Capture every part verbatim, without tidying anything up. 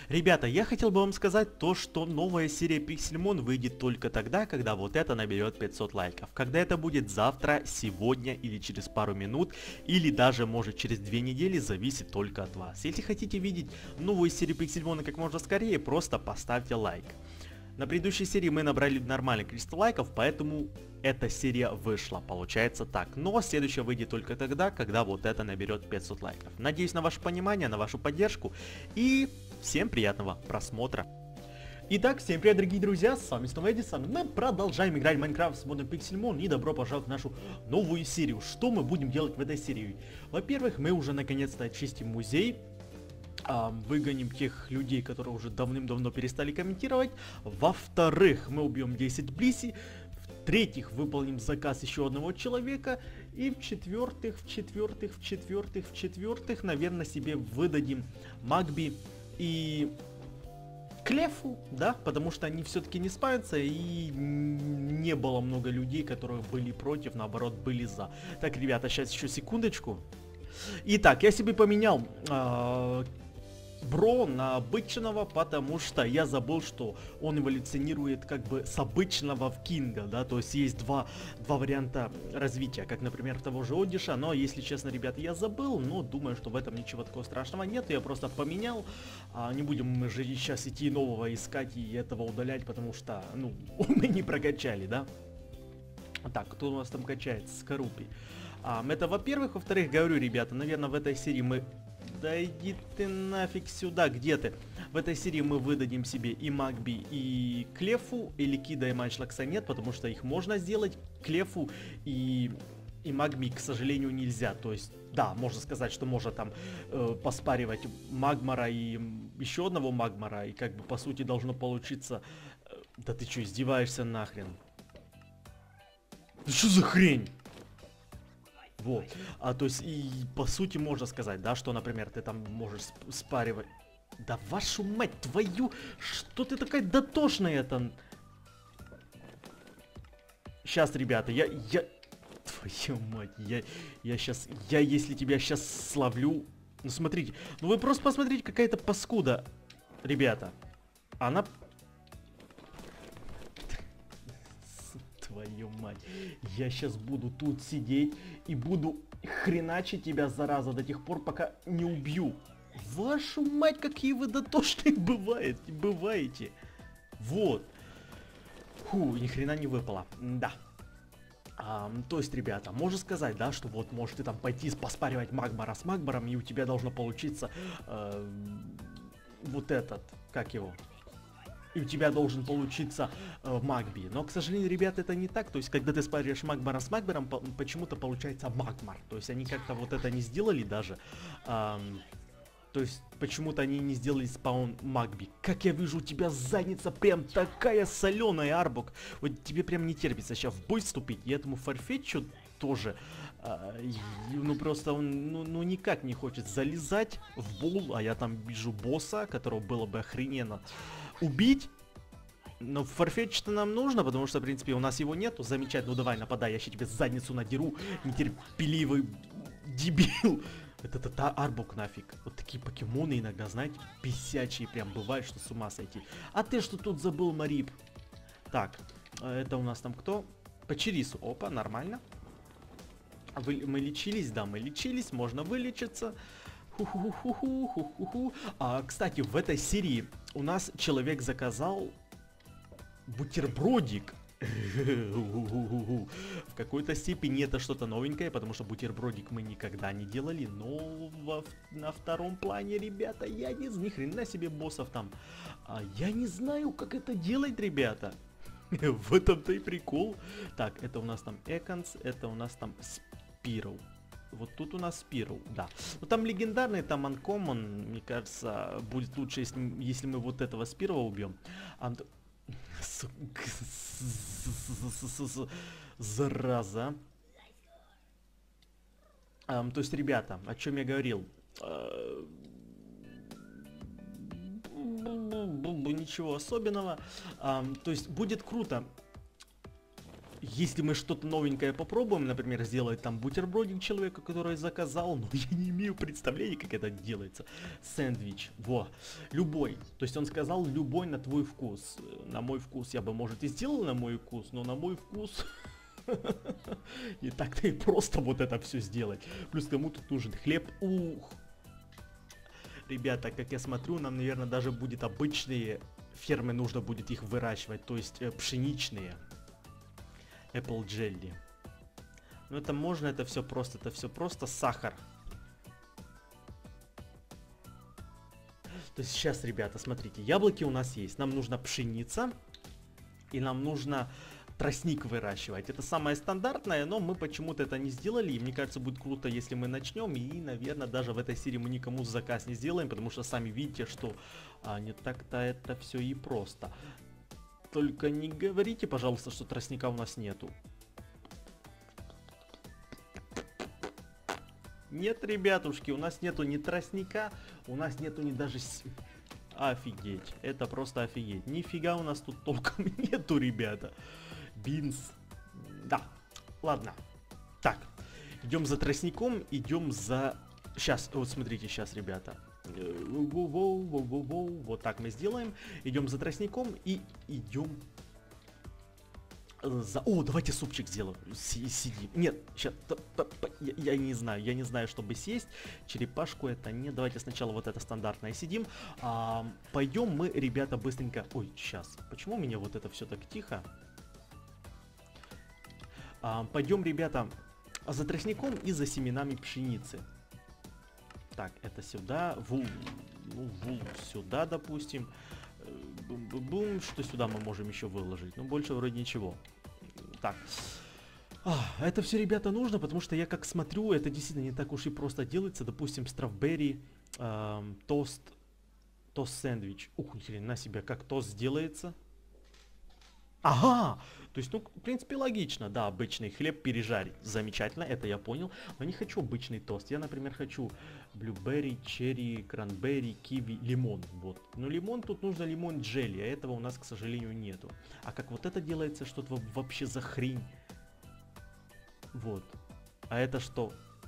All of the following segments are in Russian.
Ребята, я хотел бы вам сказать то, что новая серия Pixelmon выйдет только тогда, когда вот это наберет пятьсот лайков. Когда это будет завтра, сегодня или через пару минут, или даже может через две недели, зависит только от вас. Если хотите видеть новую серию Pixelmon как можно скорее, просто поставьте лайк. На предыдущей серии мы набрали нормальное количество лайков, поэтому эта серия вышла, получается так. Но следующая выйдет только тогда, когда вот это наберет пятьсот лайков. Надеюсь на ваше понимание, на вашу поддержку и всем приятного просмотра. Итак, всем привет, дорогие друзья, с вами снова Эдисон. Мы продолжаем играть в Майнкрафт с модом Pixelmon и добро пожаловать в нашу новую серию. Что мы будем делать в этой серии? Во-первых, мы уже наконец-то очистим музей. Выгоним тех людей, которые уже давным-давно перестали комментировать. Во-вторых, мы убьем десять блиси. В-третьих, выполним заказ еще одного человека. И в-четвертых, в-четвертых, в-четвертых, в-четвертых, наверное, себе выдадим Магби и Клефу, да, потому что они все-таки не спаются, и не было много людей, которые были против, наоборот, были за. Так, ребята, сейчас еще секундочку. Итак, я себе поменял э, Бро на обычного, потому что я забыл, что он эволюционирует как бы с обычного в Кинга, да, то есть есть два, два варианта развития, как, например, того же Одиша, но, если честно, ребята, я забыл, но думаю, что в этом ничего такого страшного нет, я просто поменял, а, не будем мы же сейчас идти нового искать и этого удалять, потому что, ну, мы не прокачали, да. Так, кто у нас там качается? Скорупий. А, это во-первых, во-вторых, говорю, ребята, наверное, в этой серии мы... Да иди ты нафиг сюда, где ты? В этой серии мы выдадим себе и Магби, и Клефу, или Кида и Майчлакса нет, потому что их можно сделать. Клефу и, и Магби, к сожалению, нельзя. То есть, да, можно сказать, что можно там э, поспаривать Магмара и еще одного Магмара, и как бы по сути должно получиться... Э, да ты что, издеваешься нахрен? Да что за хрень? Вот, а то есть и по сути можно сказать, да, что, например, ты там можешь спаривать. Да вашу мать твою, что ты такая дотошная там? Сейчас, ребята, я, я, твою мать, я, я сейчас, я если тебя сейчас словлю, ну смотрите, ну вы просто посмотрите, какая-то паскуда, ребята, она... Твою мать, я сейчас буду тут сидеть и буду хреначить тебя, зараза, до тех пор, пока не убью. Вашу мать, какие вы дотошные бываете, бываете. Вот. Фу, ни хрена не выпало. Да. А, то есть, ребята, можно сказать, да, что вот можешь ты там пойти поспаривать Магмара с Магмаром, и у тебя должно получиться э, вот этот, как его... И у тебя должен получиться э, Магби. Но, к сожалению, ребята, это не так. То есть, когда ты спаришь Магмара с Магмаром, по почему-то получается Магмар. То есть, они как-то вот это не сделали даже. Эм, то есть, почему-то они не сделали спаун Магби. Как я вижу, у тебя задница прям такая соленая, Арбок. Вот тебе прям не терпится сейчас в бой вступить. И этому Фарфетчу тоже... Uh, ну просто он ну, ну никак не хочет залезать в бол, а я там вижу босса, которого было бы охрененно убить. Но Фарфетч-то нам нужно, потому что, в принципе, у нас его нету. Замечательно, ну давай, нападай, я сейчас тебе задницу надеру, нетерпеливый дебил. Это та Арбок нафиг. Вот такие покемоны иногда, знаете, бесячие прям бывает, что с ума сойти. А ты что тут забыл, Марип? Так, это у нас там кто? По Черису. Опа, нормально. Вы, мы лечились, да, мы лечились, можно вылечиться. Ху-ху-ху-ху-ху-ху-ху. А, кстати, в этой серии у нас человек заказал бутербродик. В какой-то степени это что-то новенькое, потому что бутербродик мы никогда не делали. Но во, на втором плане, ребята, я не знаю, ни хрена себе боссов там. А, я не знаю, как это делать, ребята. В этом-то и прикол. Так, это у нас там Эконс, это у нас там Спироу. Вот тут у нас Спироу, да. Ну там легендарный, там Uncommon, мне кажется, будет лучше, если, если мы вот этого Спироу убьем. А, зараза. А, то есть, ребята, о чем я говорил? Ничего особенного. А, то есть будет круто, если мы что-то новенькое попробуем, например, сделать там бутербродик человека, который заказал, но я не имею представления, как это делается. Сэндвич, во, любой. То есть он сказал любой на твой вкус. На мой вкус я бы, может, и сделал на мой вкус, но на мой вкус... И так-то и просто вот это все сделать. Плюс кому тут нужен хлеб. Ух. Ребята, как я смотрю, нам, наверное, даже будет обычные фермы, нужно будет их выращивать. То есть э, пшеничные. Apple Jelly. Ну это можно, это все просто, это все просто сахар. То есть сейчас, ребята, смотрите, яблоки у нас есть. Нам нужна пшеница. И нам нужно тростник выращивать. Это самое стандартное, но мы почему-то это не сделали. И мне кажется, будет круто, если мы начнем. И, наверное, даже в этой серии мы никому заказ не сделаем. Потому что сами видите, что а, не так-то это все и просто. Только не говорите, пожалуйста, что тростника у нас нету. Нет, ребятушки, у нас нету ни тростника, у нас нету ни даже... Офигеть, это просто офигеть. Нифига у нас тут толком нету, ребята. Бинс. Да, ладно. Так, идем за тростником, идем за... Сейчас, вот смотрите, сейчас, ребята. Вот так мы сделаем. Идем за тростником и идем за... О, давайте супчик сделаем. Сидим. Нет, сейчас... Я, я не знаю, я не знаю, чтобы съесть. Черепашку это не... Давайте сначала вот это стандартное сидим. А, пойдем мы, ребята, быстренько... Ой, сейчас. Почему у меня вот это все так тихо? А, пойдем, ребята, за тростником и за семенами пшеницы. Так, это сюда, вул, ну, вул сюда, допустим. Бум-бум-бум, что сюда мы можем еще выложить? Ну, больше вроде ничего. Так, а, это все, ребята, нужно, потому что я как смотрю, это действительно не так уж и просто делается. Допустим, стrawberry, эм, тост, тост-сэндвич. Ух, ни хрена себе, как тост делается. Ага! То есть, ну, в принципе, логично, да, обычный хлеб пережарить. Замечательно, это я понял. Но не хочу обычный тост. Я, например, хочу блюберри, черри, кранберри, киви, лимон. Вот. Но лимон, тут нужно лимон джелли, а этого у нас, к сожалению, нету. А как вот это делается, что-то вообще за хрень. Вот. А это что?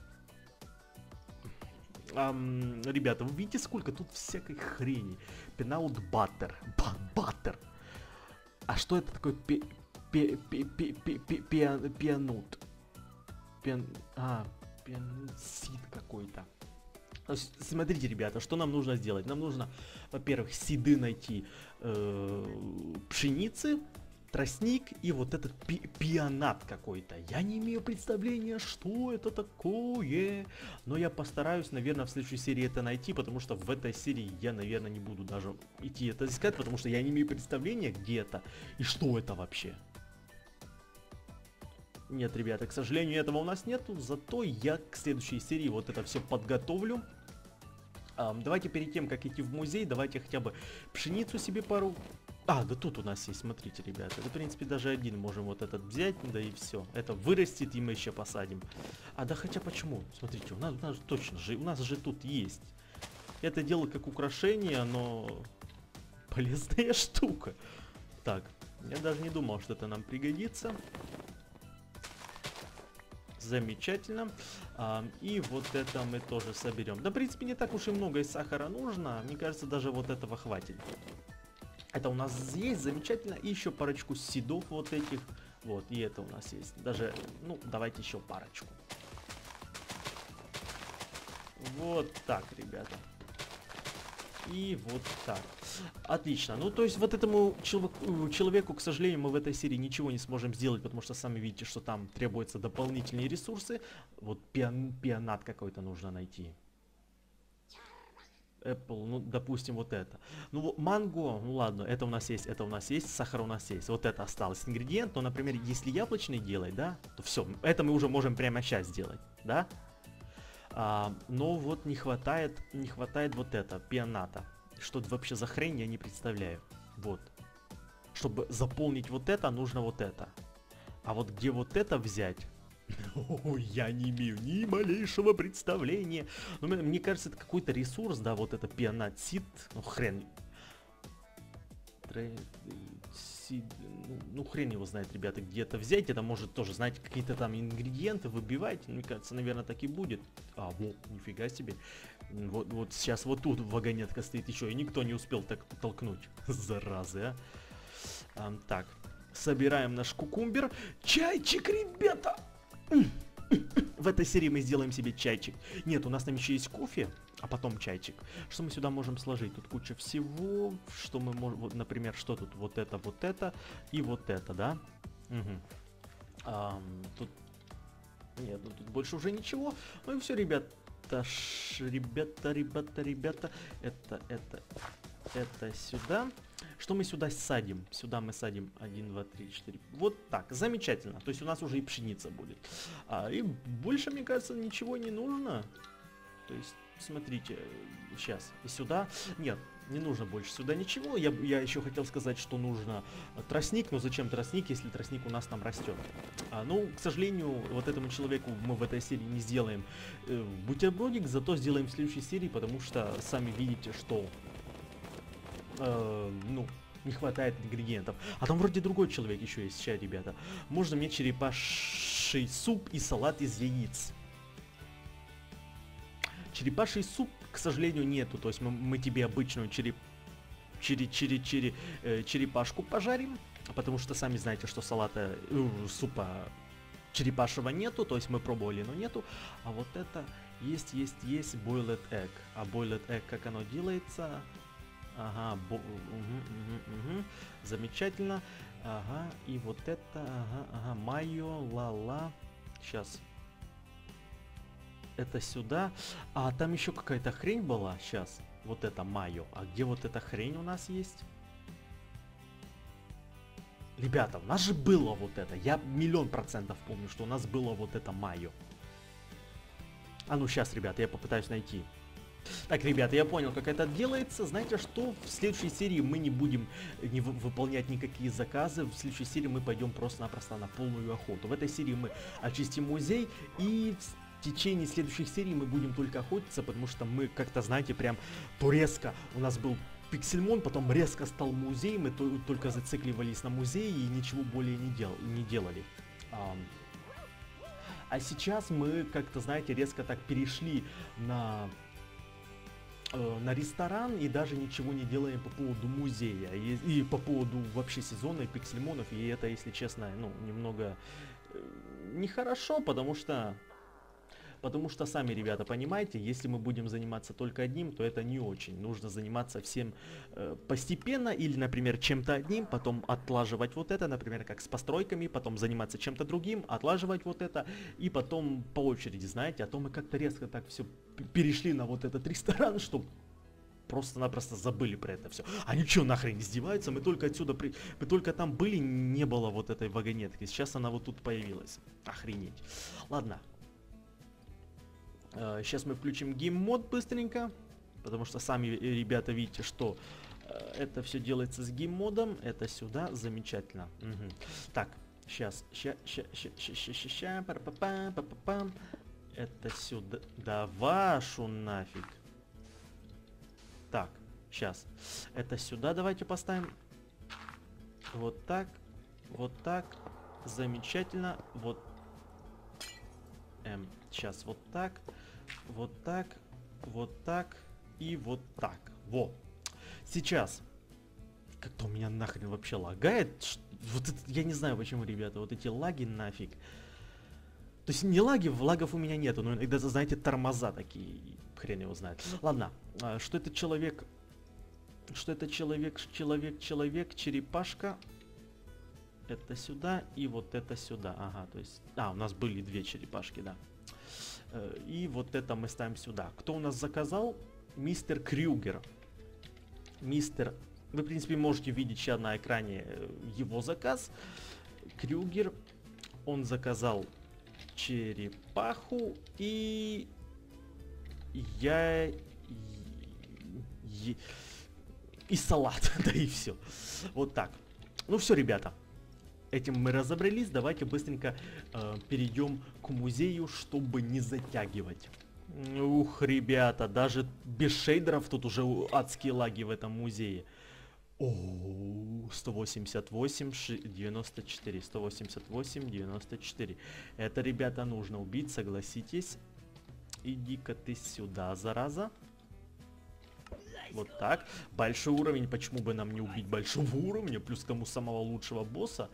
Um, ребята, вы видите, сколько тут всякой хрени. Peanut butter. Butter. А что это такое? Пи пи пи пи пи пи пианут. Пиан... А, пиансид какой-то. Смотрите, ребята, что нам нужно сделать? Нам нужно, во-первых, сиды найти э, пшеницы, тростник и вот этот пи пианат какой-то. Я не имею представления, что это такое. Но я постараюсь, наверное, в следующей серии это найти, потому что в этой серии я, наверное, не буду даже идти это искать, потому что я не имею представления, где это и что это вообще. Нет, ребята, к сожалению, этого у нас нету, зато я к следующей серии вот это все подготовлю. Um, давайте перед тем, как идти в музей, давайте хотя бы пшеницу себе пару... А, да тут у нас есть, смотрите, ребята. Это, в принципе, даже один можем вот этот взять, да и все. Это вырастет, и мы еще посадим. А, да хотя почему? Смотрите, у нас, у нас точно же, у нас же тут есть. Это дело как украшение, но полезная штука. Так, я даже не думал, что это нам пригодится. Замечательно. А, и вот это мы тоже соберем. Да, в принципе, не так уж и много и сахара нужно. Мне кажется, даже вот этого хватит. Это у нас есть, замечательно. И еще парочку сидов вот этих. Вот, и это у нас есть. Даже, ну, давайте еще парочку. Вот так, ребята. И вот так. Отлично. Ну, то есть вот этому человеку, человеку, к сожалению, мы в этой серии ничего не сможем сделать, потому что сами видите, что там требуются дополнительные ресурсы. Вот пиан, пианат какой-то нужно найти. Apple, ну, допустим, вот это. Ну, манго, ну ладно, это у нас есть, это у нас есть, сахар у нас есть. Вот это осталось ингредиент, но, например, если яблочный делать, да, то все, это мы уже можем прямо сейчас сделать, да? А, но вот не хватает, не хватает вот это, пианата. Что это вообще за хрень, я не представляю. Вот. Чтобы заполнить вот это, нужно вот это. А вот где вот это взять? О, я не имею ни малейшего представления. Но мне кажется, это какой-то ресурс, да, вот это пианат сид. Ну, хрен. Трей... Си... Ну, ну, хрен его знает, ребята, где это взять. Это может тоже, знаете, какие-то там ингредиенты выбивать. Мне кажется, наверное, так и будет. А, вот, нифига себе. Вот, вот сейчас вот тут вагонетка стоит еще, и никто не успел так толкнуть. Заразы, а. а так, собираем наш кукумбер. Чайчик, ребята! В этой серии мы сделаем себе чайчик. Нет, у нас там еще есть кофе, а потом чайчик. Что мы сюда можем сложить? Тут куча всего. Что мы можем... Вот, например, что тут? Вот это, вот это и вот это, да? Угу. А, тут... Нет, ну тут больше уже ничего. Ну и все, ребята. Ш... Ребята, ребята, ребята. Это, это, это сюда. Что мы сюда садим? Сюда мы садим один, два, три, четыре. Вот так, замечательно. То есть у нас уже и пшеница будет. А, и больше, мне кажется, ничего не нужно. То есть, смотрите, сейчас. И сюда. Нет, не нужно больше сюда ничего. Я, я еще хотел сказать, что нужно тростник. Но зачем тростник, если тростник у нас там растет? А, ну, к сожалению, вот этому человеку мы в этой серии не сделаем э, бутербродик. Зато сделаем в следующей серии, потому что сами видите, что... Э, ну, не хватает ингредиентов. А там вроде другой человек еще есть. Сейчас, ребята. Можно мне черепаший суп и салат из яиц. Черепаший суп, к сожалению, нету. То есть мы, мы тебе обычную череп... Чере, чере, чере, э, черепашку пожарим. Потому что сами знаете, что салата, э, супа черепашего нету. То есть мы пробовали, но нету. А вот это есть, есть, есть boiled egg. А boiled egg, как оно делается... Ага, бо... угу, угу, угу. Замечательно. Ага, и вот это, ага, ага, майо, ла-ла. Сейчас. Это сюда. А там еще какая-то хрень была. Сейчас. Вот это майо. А где вот эта хрень у нас есть? Ребята, у нас же было вот это. Я миллион процентов помню, что у нас было вот это майо. А ну сейчас, ребята, я попытаюсь найти. Так, ребята, я понял, как это делается. Знаете что? В следующей серии мы не будем не выполнять никакие заказы. В следующей серии мы пойдем просто-напросто на полную охоту. В этой серии мы очистим музей. И в течение следующих серий мы будем только охотиться, потому что мы как-то, знаете, прям то резко. У нас был Пиксельмон, потом резко стал музей. Мы то, только зацикливались на музее и ничего более не, дел, не делали. А, а сейчас мы как-то, знаете, резко так перешли на... на ресторан и даже ничего не делаем по поводу музея и, и по поводу вообще сезона и пиксельмонов, и это, если честно, ну, немного э, нехорошо, потому что потому что сами, ребята, понимаете, если мы будем заниматься только одним, то это не очень. Нужно заниматься всем э, постепенно или, например, чем-то одним, потом отлаживать вот это, например, как с постройками, потом заниматься чем-то другим, отлаживать вот это, и потом по очереди, знаете, а то мы как-то резко так все перешли на вот этот ресторан, что просто-напросто забыли про это все. Они что, нахрен издеваются? Мы только отсюда, при... мы только там были, не было вот этой вагонетки, сейчас она вот тут появилась. Охренеть. Ладно. Сейчас мы включим гейм-мод быстренько, потому что сами ребята видите, что это все делается с гейм-модом. Это сюда, замечательно. Угу. Так, сейчас, ща, ща, ща, ща, ща, ща, ща, па-па-пам, па-па-пам. Это сюда, да вашу нафиг. Так, сейчас, это сюда давайте поставим. Вот так, вот так, замечательно, вот. Эм, сейчас вот так, вот так, вот так и вот так. Во. Сейчас. Как-то у меня нахрен вообще лагает. Вот это, я не знаю почему, ребята, вот эти лаги нафиг. То есть не лаги, лагов у меня нету, но иногда, знаете, тормоза такие, хрен его знает. Ладно, а, что это человек, что это человек, человек, человек, черепашка. Это сюда и вот это сюда. Ага, то есть... А, у нас были две черепашки, да. И вот это мы ставим сюда. Кто у нас заказал? Мистер Крюгер. Мистер... Вы, в принципе, можете видеть сейчас на экране его заказ. Крюгер. Он заказал черепаху и... Я... И, и салат. Да и все. Вот так. Ну все, ребята. Этим мы разобрались, давайте быстренько э, перейдем к музею, чтобы не затягивать. Ух, ребята, даже без шейдеров тут уже адские лаги в этом музее. О, сто восемьдесят восемь, девяносто четыре, сто восемьдесят восемь, девяносто четыре. Это, ребята, нужно убить, согласитесь. Иди-ка ты сюда, зараза. Вот так. Большой уровень, почему бы нам не убить большого уровня, плюс к тому самого лучшего босса.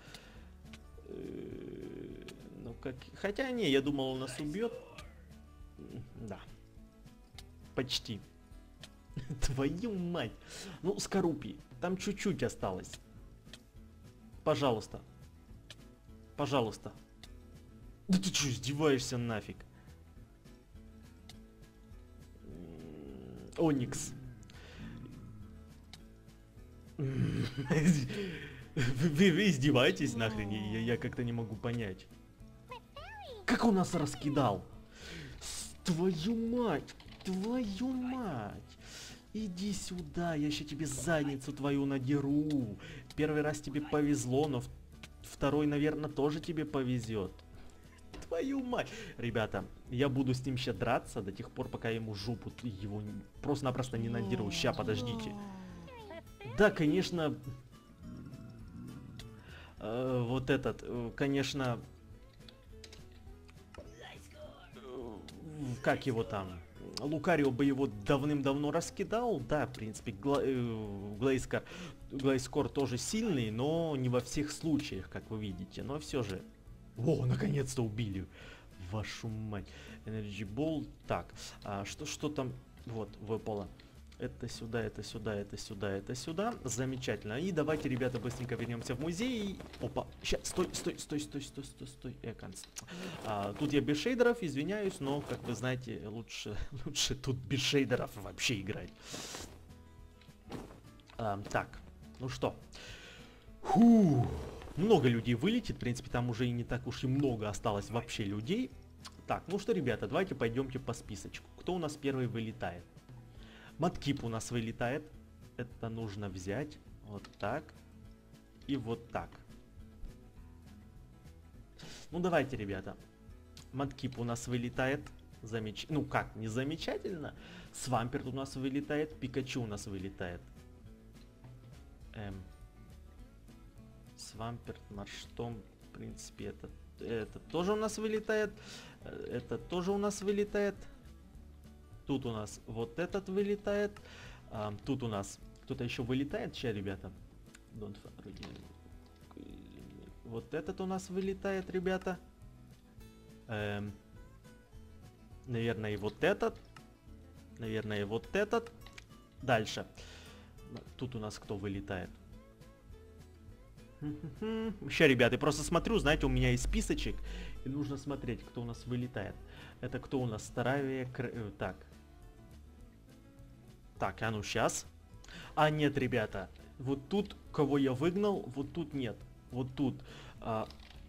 Ну, как... Хотя не, я думал, он нас убьет. Да. Почти. Твою мать. Ну, Скорупий, там чуть-чуть осталось. Пожалуйста. Пожалуйста. Да ты что, издеваешься нафиг? Оникс. Вы, вы издеваетесь нахрен? Я, я как-то не могу понять. Как он нас раскидал? Твою мать! Твою мать! Иди сюда, я еще тебе задницу твою надеру. Первый раз тебе повезло, но второй, наверное, тоже тебе повезет. Твою мать! Ребята, я буду с ним сейчас драться до тех пор, пока я ему жопу его просто-напросто не надеру. Ща, подождите. Да, конечно... Э, вот этот, э, конечно... Э, как его там? Лукарио бы его давным-давно раскидал. Да, в принципе, Гла э, Глейскор, Глейскор тоже сильный, но не во всех случаях, как вы видите. Но все же... О, наконец-то убили. Вашу мать. Energy Ball. Так, а что, что там... Вот, выпало. Это сюда, это сюда, это сюда, это сюда. Замечательно. И давайте, ребята, быстренько вернемся в музей. Опа. Сейчас, стой, стой, стой, стой, стой, стой, стой. Эконс. А, тут я без шейдеров, извиняюсь, но, как вы знаете, лучше, лучше тут без шейдеров вообще играть. А, так, ну что. Фу. Много людей вылетит. В принципе, там уже и не так уж и много осталось вообще людей. Так, ну что, ребята, давайте пойдемте по списочку. Кто у нас первый вылетает? Маткип у нас вылетает. Это нужно взять. Вот так. И вот так. Ну давайте, ребята. Маткип у нас вылетает. Замеч... Ну как, не замечательно. Свамперт у нас вылетает. Пикачу у нас вылетает. Эм. Свамперт, Марштом. В принципе, это, это тоже у нас вылетает. Это тоже у нас вылетает. Тут у нас вот этот вылетает. А, тут у нас кто-то еще вылетает. Сейчас, ребята. Вот этот у нас вылетает, ребята. Эм, наверное, и вот этот. Наверное, и вот этот. Дальше. Тут у нас кто вылетает? Сейчас, ребята, я просто смотрю, знаете, у меня есть списочек. И нужно смотреть, кто у нас вылетает. Это кто у нас? Старавия... Кр... Так. Так, а ну сейчас. А нет, ребята. Вот тут, кого я выгнал, вот тут нет. Вот тут. А,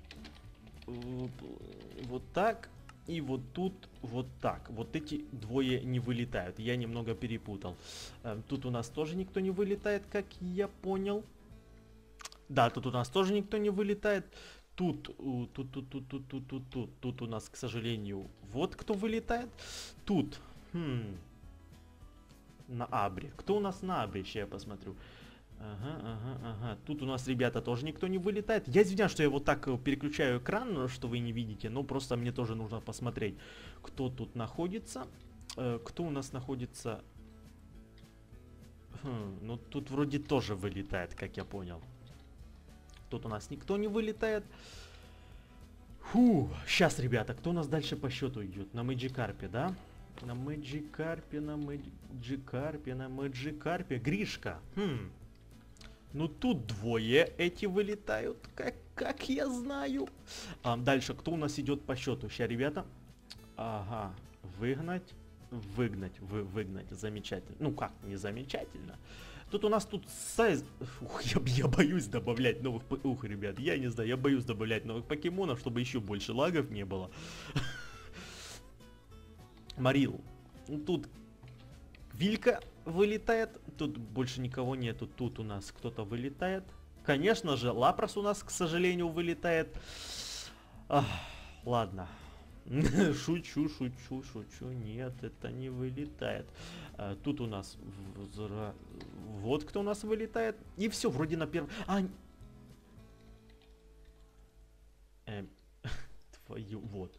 вот так. И вот тут вот так. Вот эти двое не вылетают. Я немного перепутал. А, тут у нас тоже никто не вылетает, как я понял. Да, тут у нас тоже никто не вылетает. Тут, тут, тут, тут, тут, тут, тут, тут, тут у нас, к сожалению, вот кто вылетает. Тут, хм, на Абре. Кто у нас на Абре, сейчас я посмотрю. Ага, ага, ага. Тут у нас, ребята, тоже никто не вылетает. Я извиняюсь, что я вот так переключаю экран, что вы не видите, но просто мне тоже нужно посмотреть, кто тут находится. Э, кто у нас находится... Хм, ну, тут вроде тоже вылетает, как я понял. Тут у нас никто не вылетает. Фу, сейчас, ребята, кто у нас дальше по счету идет? На Мэджикарпе, да? На Мэджикарпе, на Мэджикарпе, на Мэджикарпе. Гришка. Хм. Ну тут двое эти вылетают, как, как я знаю. А, дальше, кто у нас идет по счету? Сейчас, ребята. Ага, выгнать, выгнать, вы, выгнать. Замечательно. Ну как, не замечательно. Тут у нас тут сайз... Ух, я, я боюсь добавлять новых... Ух, ребят, я не знаю, я боюсь добавлять новых покемонов, чтобы еще больше лагов не было. Марил. Тут Вилька вылетает. Тут больше никого нету. Тут у нас кто-то вылетает. Конечно же, Лапрос у нас, к сожалению, вылетает. Ах, ладно. Шучу, шучу, шучу. Нет, это не вылетает. А, тут у нас взра... вот кто у нас вылетает. И все, вроде на первом... А... Эм... Твою... Вот.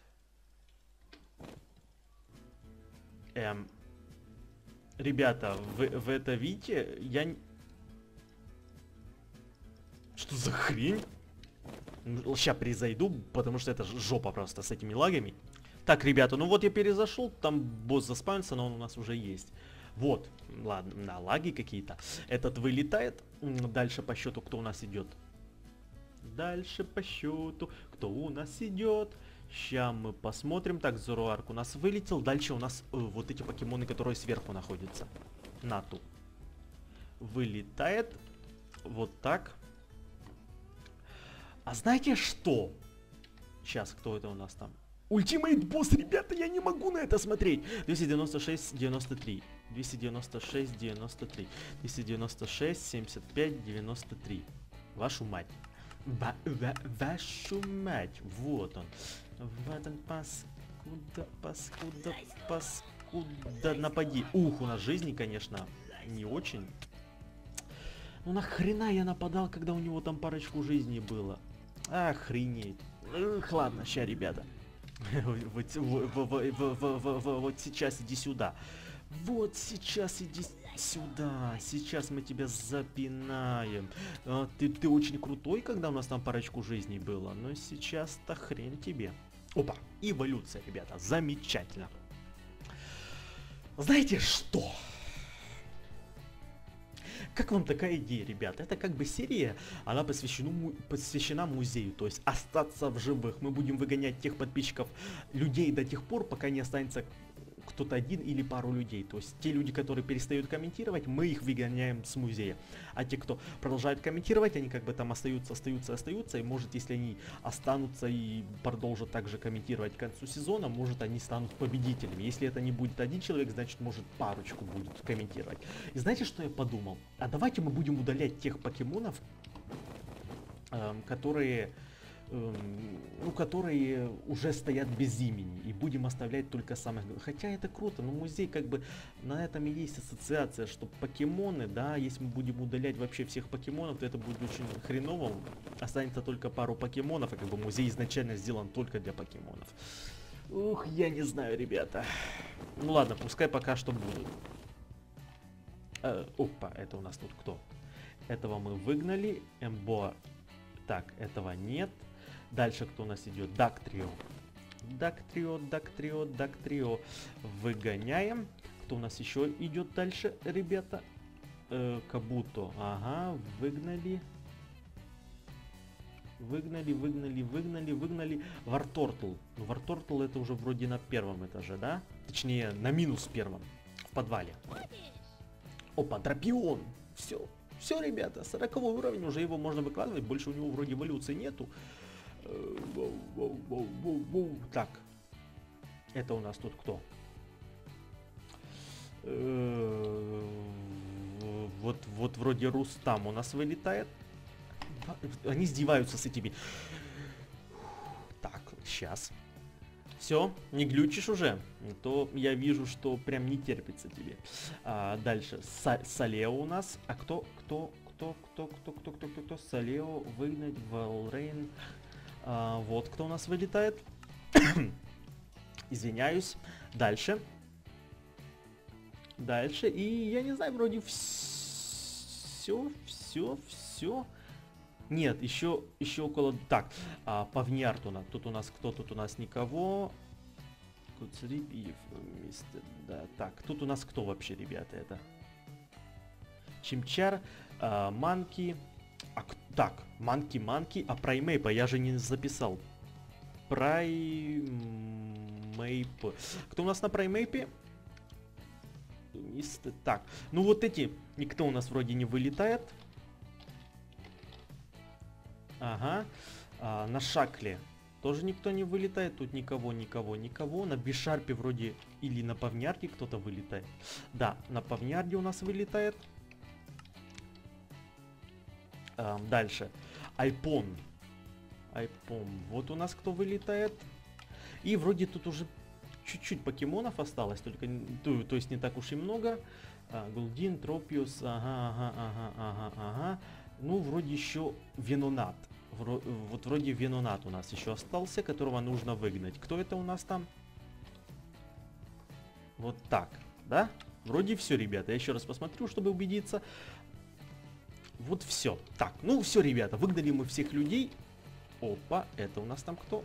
Эм... Ребята, вы, вы это видите? Я... Что за хрень? Сейчас перезайду, потому что это жопа просто с этими лагами. Так, ребята, ну вот я перезашел, там босс заспавнился, но он у нас уже есть. Вот, ладно, на лаги какие-то. Этот вылетает. Дальше по счету кто у нас идет? Дальше по счету кто у нас идет? Сейчас мы посмотрим. Так, Зороарк у нас вылетел. Дальше у нас э, вот эти покемоны, которые сверху находятся. Нату. Вылетает. Вот так. А знаете что? Сейчас, кто это у нас там? Ультимейт босс, ребята, я не могу на это смотреть. двести девяносто шесть девяносто три. двести девяносто шесть девяносто три. двести девяносто шесть семьдесят пять девяносто три. Вашу мать. Ва ва вашу мать. Вот он. Вот он, паскуда, паскуда, паскуда, напади. Ух, у нас жизни, конечно, не очень. Ну нахрена я нападал, когда у него там парочку жизней было? Охренеть. Эх, ладно, ща, ребята. Вот сейчас иди сюда. Вот сейчас иди сюда. Сейчас мы тебя запинаем. Ты, ты очень крутой, когда у нас там парочку жизней было. Но сейчас-то хрень тебе. Опа, эволюция, ребята. Замечательно. Знаете что? Как вам такая идея, ребята? Это как бы серия, она посвящена, посвящена музею, то есть остаться в живых. Мы будем выгонять тех подписчиков, людей до тех пор, пока не останется кто-то один или пару людей. То есть те люди, которые перестают комментировать, мы их выгоняем с музея. А те, кто продолжают комментировать, они как бы там остаются, остаются, остаются. И может, если они останутся и продолжат также комментировать к концу сезона, может, они станут победителями. Если это не будет один человек, значит, может, парочку будет комментировать. И знаете, что я подумал? А давайте мы будем удалять тех покемонов, эм, которые... ну, которые уже стоят без имени, и будем оставлять только самых... Хотя это круто, но музей как бы на этом и есть ассоциация, что покемоны, да, если мы будем удалять вообще всех покемонов, то это будет очень хреново, останется только пару покемонов, и как бы музей изначально сделан только для покемонов. Ух, я не знаю, ребята. Ну ладно, пускай пока что будут. Э, опа, это у нас тут кто? Этого мы выгнали, Эмбо... Так, этого нет. Дальше кто у нас идет? Дактрио. Дактрио, Дактрио, Дактрио. Выгоняем. Кто у нас еще идет дальше, ребята? Э, Кабуто. Ага, выгнали. Выгнали, выгнали, выгнали, выгнали. Вартортл. Ну, Вартортл это уже вроде на первом этаже, да? Точнее, на минус первом. В подвале. Опа, Драпион. Все. Все, ребята, сороковой уровень, уже его можно выкладывать, больше у него вроде эволюции нету. Так, это у нас тут кто? Вот, вот вроде Рустам у нас вылетает. Они издеваются с этими. Так, сейчас. Все, не глючишь уже, то я вижу, что прям не терпится тебе. А, дальше, Са Салео у нас. А кто, кто, кто, кто, кто, кто, кто, кто, кто, Салео, выгнать, Валрейн. А, вот кто у нас вылетает. Извиняюсь. Дальше. Дальше, и я не знаю, вроде все, все, все. Нет, еще, еще около... Так, а, Павниартуна. Тут у нас кто? Тут у нас никого. Куцерипиев, мистер... Да, так, тут у нас кто вообще, ребята, это? Чимчар, а, Манки... А, так, Манки, Манки, а Праймейпа я же не записал. Праймейп. Кто у нас на Праймейпе? Так, ну вот эти, никто у нас вроде не вылетает. Ага, а, на Шакле тоже никто не вылетает, тут никого, никого, никого. На Бишарпе вроде или на Павниарде кто-то вылетает. Да, на Павниарде у нас вылетает. А, дальше, Айпон. Айпон, вот у нас кто вылетает. И вроде тут уже чуть-чуть покемонов осталось, только то, то есть не так уж и много. А, Голдин, Тропиус, ага, ага, ага, ага, ага. Ну, вроде еще Венонат. Вро, вот вроде Венонат у нас еще остался, которого нужно выгнать. Кто это у нас там? Вот так, да? Вроде все, ребята. Я еще раз посмотрю, чтобы убедиться. Вот все. Так, ну все, ребята, выгнали мы всех людей. Опа, это у нас там кто?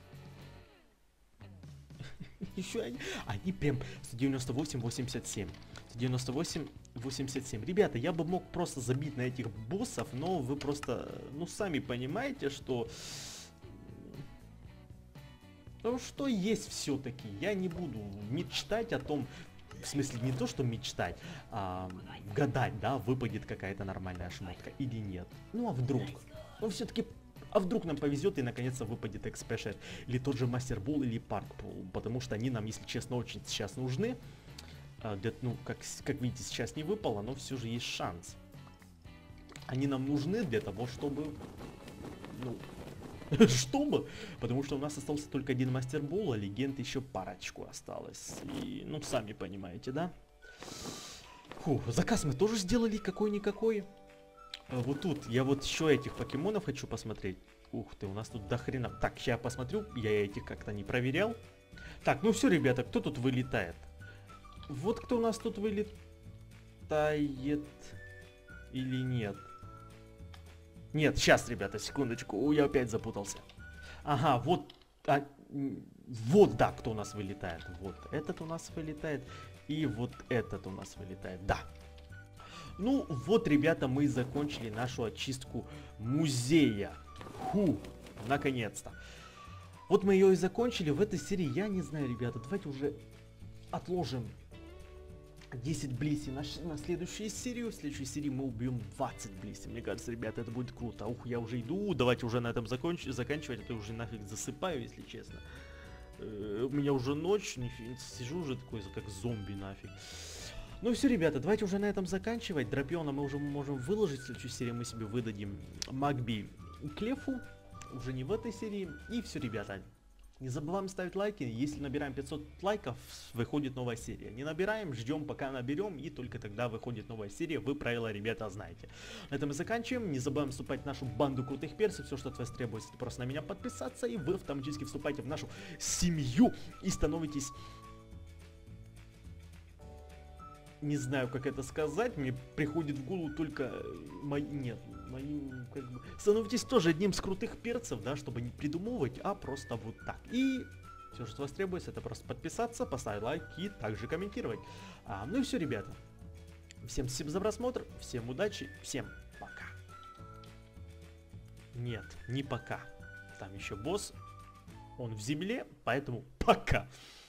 Еще они. Они прям сто девяносто восемь восемьдесят семь. сто девяносто восемь восемьдесят семь. Ребята, я бы мог просто забить на этих боссов, но вы просто, ну, сами понимаете, что... Ну, что есть все-таки. Я не буду мечтать о том... В смысле, не то, что мечтать, а гадать, да, выпадет какая-то нормальная шмотка или нет. Ну, а вдруг? Ну, все-таки... А вдруг нам повезет и наконец-то выпадет Экспешер, или тот же Мастербол, или Паркбол, потому что они нам, если честно, очень сейчас нужны. А, для, ну, как, как видите, сейчас не выпало, но все же есть шанс. Они нам нужны для того, чтобы... Ну... чтобы? Потому что у нас остался только один Мастербол, а легенд еще парочку осталось. И, ну, сами понимаете, да? Фу, заказ мы тоже сделали какой-никакой. Вот тут я вот еще этих покемонов хочу посмотреть. Ух ты, у нас тут до хрена. Так, сейчас я посмотрю, я этих как-то не проверял. Так, ну все, ребята, кто тут вылетает? Вот кто у нас тут вылетает или нет? Нет, сейчас, ребята, секундочку, я опять запутался. Ага, вот, а, вот, да, кто у нас вылетает. Вот этот у нас вылетает и вот этот у нас вылетает, да. Ну вот, ребята, мы закончили нашу очистку музея. Фу, наконец-то. Вот мы ее и закончили. В этой серии, я не знаю, ребята, давайте уже отложим десять блиси на, на следующую серию. В следующей серии мы убьем двадцать блиси. Мне кажется, ребята, это будет круто. Ух, я уже иду. Давайте уже на этом законч заканчивать. А то уже нафиг засыпаю, если честно. Э, у меня уже ночь. Сижу уже такой, как зомби нафиг. Ну все, ребята, давайте уже на этом заканчивать. Дропиона мы уже можем выложить. В следующей серии мы себе выдадим Магби и Клефу. Уже не в этой серии. И все, ребята. Не забываем ставить лайки. Если набираем пятьсот лайков, выходит новая серия. Не набираем, ждем пока наберем. И только тогда выходит новая серия. Вы правила, ребята, знаете. На этом мы заканчиваем. Не забываем вступать в нашу банду крутых персов. Все, что от вас требуется, это просто на меня подписаться. И вы автоматически вступаете в нашу семью. И становитесь... Не знаю, как это сказать, мне приходит в голову только мои... Нет, моим, как бы... Становитесь тоже одним из крутых перцев, да, чтобы не придумывать, а просто вот так. И все, что от вас требуется, это просто подписаться, поставить лайк и также комментировать. А, ну и все, ребята. Всем спасибо за просмотр, всем удачи, всем пока. Нет, не пока. Там еще босс, он в земле, поэтому пока.